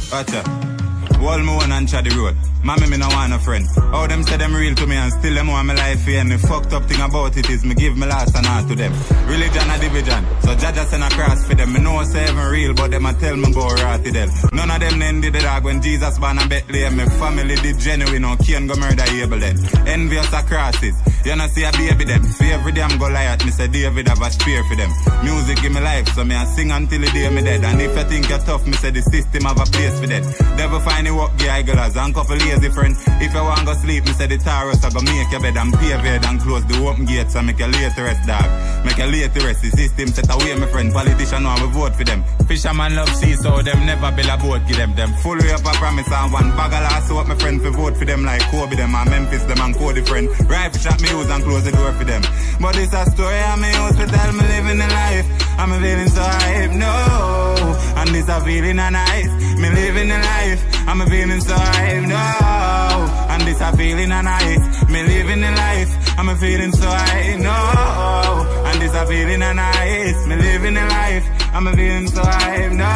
Gotcha. Wall me one and chat the road. Mommy, me no want a friend. How them say them real to me and still them want my life here. And the fucked up thing about it is me give me last and all to them. Religion a division, so Jaja send a cross for them. Me know say heaven real, but them a tell me go rotty them. None of them then did the dog when Jesus born and Bethlehem. My family did genuine, no Cain go murder Abel then. Envious a crosses, you know see a baby them. For every day I'm go lie at me say David have a spear for them. Music give me life, so me I sing until the day me dead. And if you think you're tough, me say the system have a place for that. Devil find the work guy girls and couple lazy friend. If you want go sleep, me say the Taurus I go make your bed and pay bed and close the open gates and make you late to rest, dog. Make you late to rest. The system set away, my friend. Politician want we vote for them. Fisherman love sea, so them never build a boat. Give them full way up a promise and one bag of last so my friend for vote for them like Kobe them and Memphis them and Cody friend. Rifle shot me use and close the door for them. But this a story I'm in hospital, me living the life. I'm feeling so hype, no. And this a feeling a nice. Me living the life. I'm feeling so hype, no. And this a feeling a nice. Me living the life. I'm feeling so hype, no. And this a feeling a nice. Me living the life. I'm feeling so hype, no.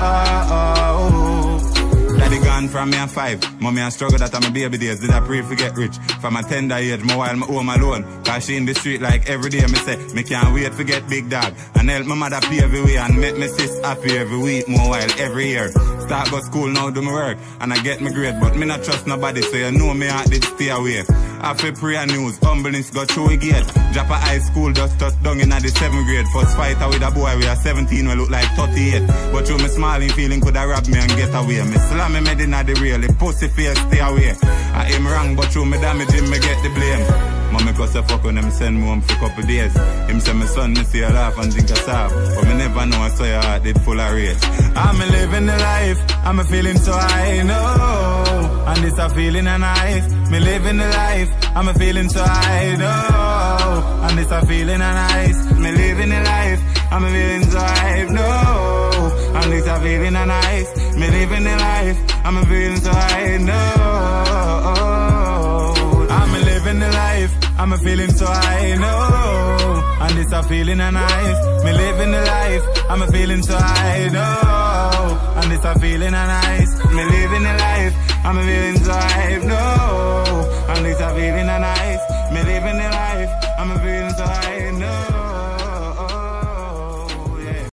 Daddy gone from me at 5. Mommy I struggle that I'm a baby days. Did I pray to get rich? From a tender age, my while my home alone. Cause she in the street like every day. Me say, me can't wait to get big dog. And help my mother pay every way. And make me sis happy every week, more while every year. Start go school now, do my work. And I get my grade. But me not trust nobody, so you know me heart did stay away. After prayer news, humbleness got through a gate. Drop a high school, just touch down in the 7th grade. First fighter with a boy, we are 17, we look like 38. But through me smiling feeling could have robbed me and get away. Me slam me made in the real, the pussy face stay away. I am wrong, but through me damage him, me get the blame. Mommy cause a fuck when them send me home for couple days. Him say my son, me see a laugh and drink a sob. But me never know I saw your heart did full of rage. I'm living the life, I'm feeling so high, no. And this a feeling a nice. Me living the life, I'm feeling so high, no. And this a feeling a nice. Me living the life, I'm feeling so high, no. And this a feeling a nice. Me living the life, I'm feeling so high, no. I'm living the life, I'm feeling so high, no. And this a feeling a nice. Me living the life, I'm feeling so high, no. And this a feeling a nice. Me living the life, I'm feeling so high, no. And this a feeling a nice. Me living the life, I'm feeling so high, no.